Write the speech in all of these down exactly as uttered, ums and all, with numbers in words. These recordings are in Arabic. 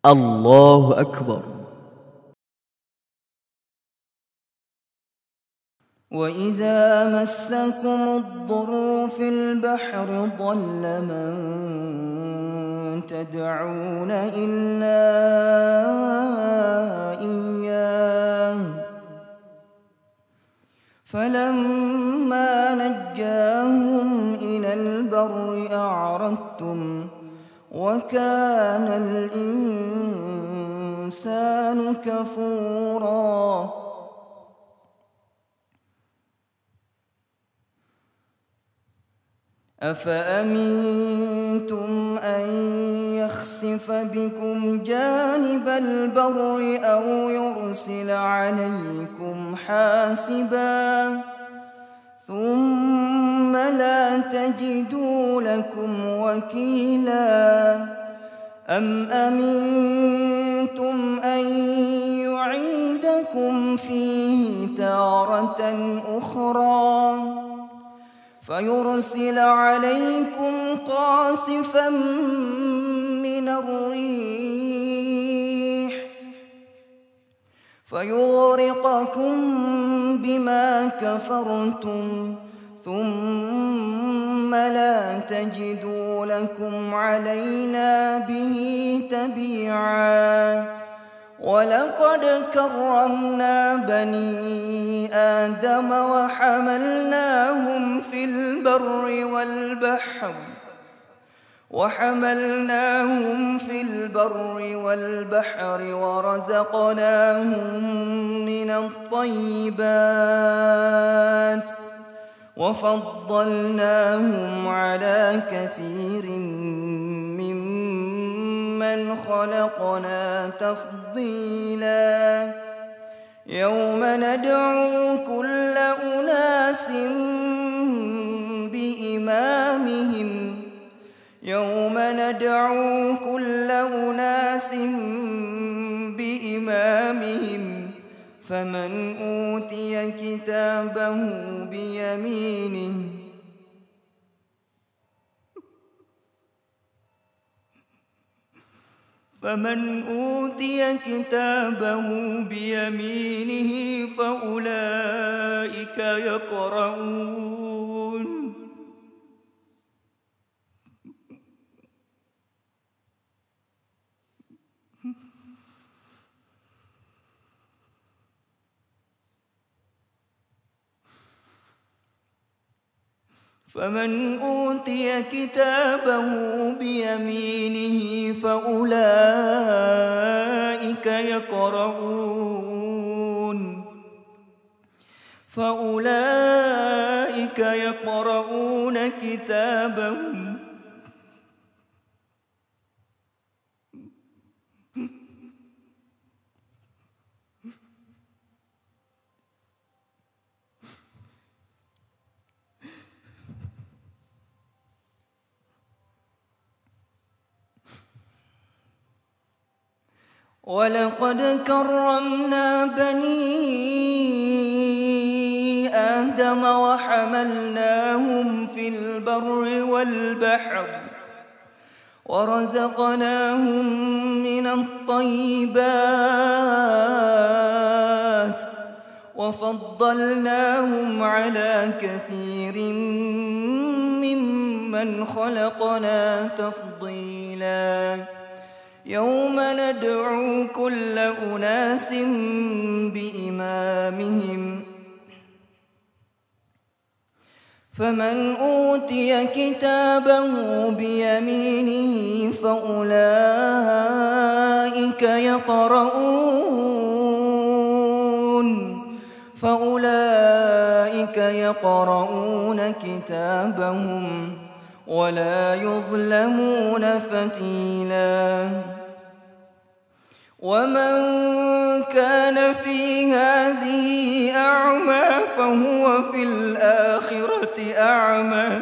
الله أكبر. وإذا مسكم الضر في البحر ضل من تدعون إلا إياه فلما نجاهم إلى البر أعرضتم وكان الإنسان كفورا. أفأمنتم أن يخسف بكم جانب البر أو يرسل عليكم حاسبا ثم لا تجدوا لكم وكيلا. أم أمنتم أن يعيدكم فيه تارة أخرى فيرسل عليكم قاصفا من الريح فيغرقكم بما كفرتم ثم لا تجدوا لكم علينا به تبيعا. ولقد كرمنا بني آدم وحملناهم في البر والبحر وحملناهم في البر والبحر ورزقناهم من الطيبات وفضلناهم على كثير ممن خلقنا تفضيلا. يوم ندعو كل أناس بإمامهم يوم ندعو كل أناس بإمامهم فمن أوتي كتابه بيمينه فمن أوتي كتابه بيمينه فأولئك يقرؤون فمن أوتي كتابه بيمينه فأولئك يقرؤون فأولئك يقرؤون كتابهم ولقد كرمنا بني آدم وحملناهم في البر والبحر ورزقناهم من الطيبات وفضلناهم على كثير ممن خلقنا تفضيلا. يوم ندعو كل أناس بإمامهم فمن أوتي كتابه بيمينه فأولئك يقرؤون فأولئك يقرؤون كتابهم ولا يظلمون فتيلا. ومن كان في هذه أعمى فهو في الآخرة أعمى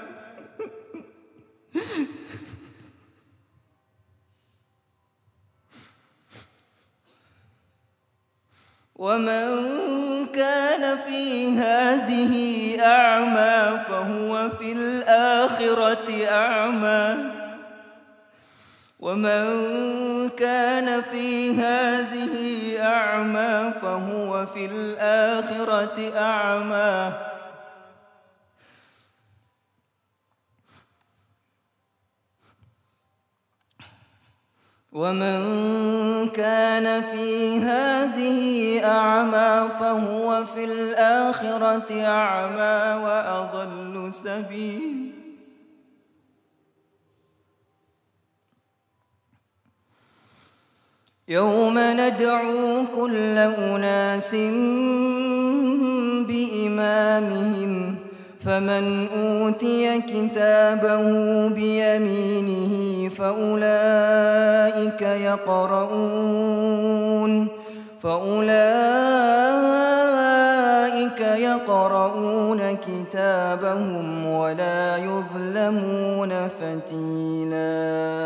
ومن كان في هذه أعمى فهو في الآخرة أعمى ومن كان في هذه أعمى فهو في الآخرة أعمى ومن كان في هذه أعمى فهو في الآخرة أعمى وأضل سبيلا. يوم ندعو كل أناس بإمامهم فمن أوتي كتابه بيمينه فأولئك يقرؤون فأولئك يقرؤون كتابهم ولا يظلمون فتيلاً.